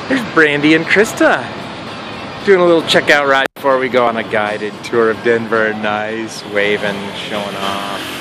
There's Brandy and Krista doing a little checkout ride before we go on a guided tour of Denver. Nice, waving, showing off.